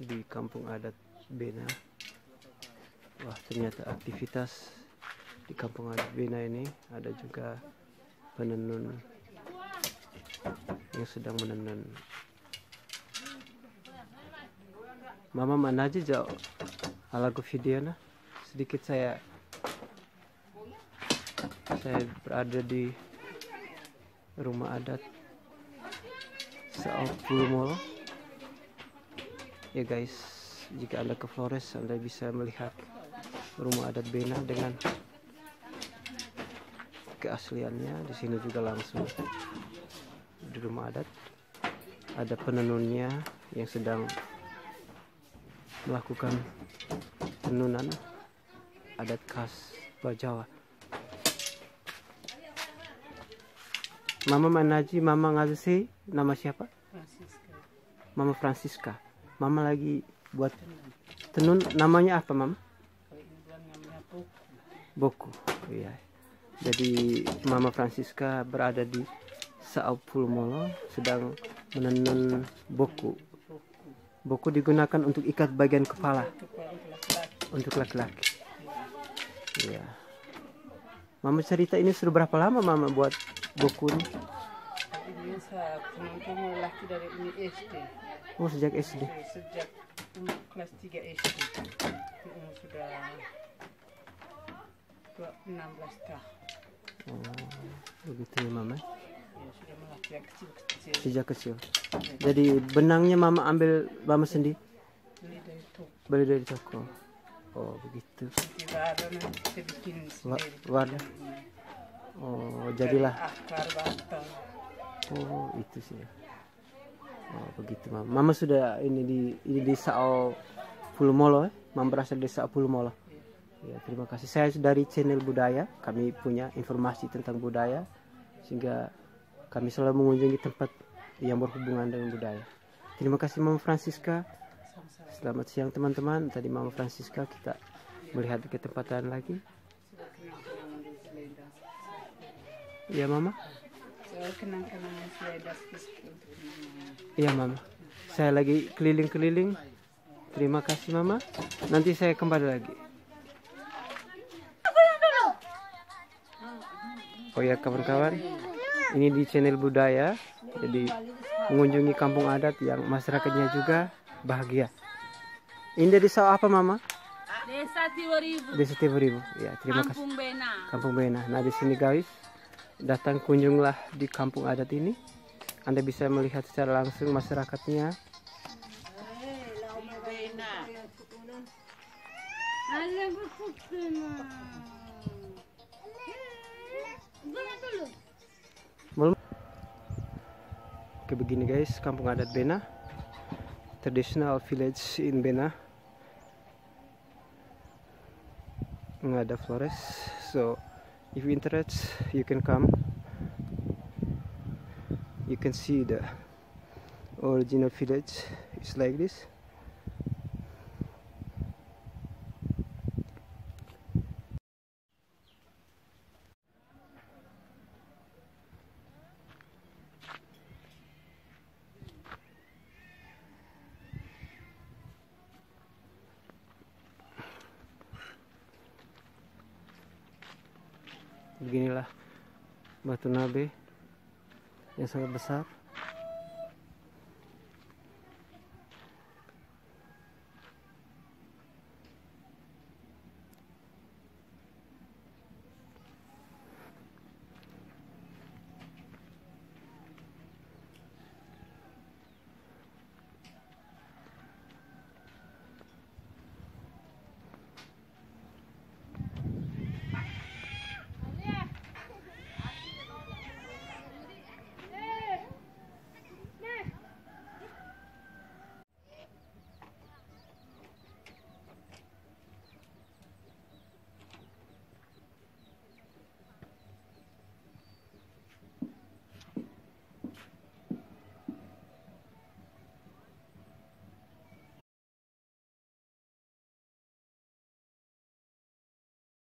di kampung adat Bena. Wah, ternyata aktivitas di kampung adat Bena ini ada juga penenun yang sedang menenun. Mama mana aja jauh alago video na sedikit saya berada di rumah adat Sao Pulo Molo. Ya guys, jika Anda ke Flores, Anda bisa melihat rumah adat Bena dengan keasliannya. Di sini juga langsung di rumah adat ada penenunnya yang sedang melakukan tenunan adat khas Bajawa. Mama Manaji, Mama Ngazi, nama siapa? Francisca. Mama Francisca. Mama lagi buat tenun, namanya apa Mama? Kalau ini bilang namanya Boku. Iya. Jadi Mama Francisca berada di Sao Pulo Molo sedang menenun boku. Boku digunakan untuk ikat bagian kepala untuk laki-laki. Iya. Mama cerita ini sudah berapa lama Mama buat boku ini? ini saya penonton laki dari ini SD. Oh, sejak SD. Sejak kelas 3 SD. Sudah 16 tahun. Oh, begitu ya Mama. Ya, sudah melatih yang kecil-kecil. Sejak kecil. Jadi benangnya Mama ambil Mama sendiri? Beli dari toko. Beli dari toko. Oh, begitu. Nanti baru nanti kita bikin sendiri. Warna. Oh, jadilah. Akar batang. Oh, itu sih. Oh, begitu Mama. Mama sudah ini di Sao Pulo Molo, Mama berasal dari Sao Pulo Molo. Ya, terima kasih. Saya dari channel budaya. Kami punya informasi tentang budaya sehingga kami selalu mengunjungi tempat yang berhubungan dengan budaya. Terima kasih Mama Francisca. Selamat siang teman-teman. Tadi Mama Francisca kita melihat ke tempat lain lagi. Iya Mama. Kenang-kenangan Selaidas untuk Iya Mama. Saya lagi keliling-keliling. Terima kasih Mama. Nanti saya kembali lagi. Oh ya kawan-kawan, ini di channel budaya. Jadi mengunjungi kampung adat yang masyarakatnya juga bahagia. Ini dari Sao apa Mama? Desa Tiwaribu. Desa Tiwaribu. Ya, terima kasih. Kampung Bena. Kampung Bena. Nah, di sini guys, datang kunjunglah di kampung adat ini. Anda bisa melihat secara langsung masyarakatnya. Oke, begini guys, kampung adat Bena. Traditional village in Bena. Ngada Flores. So if you interested, you can come. You can see the original village. It's like this. Beginilah batu nabe yang sangat besar.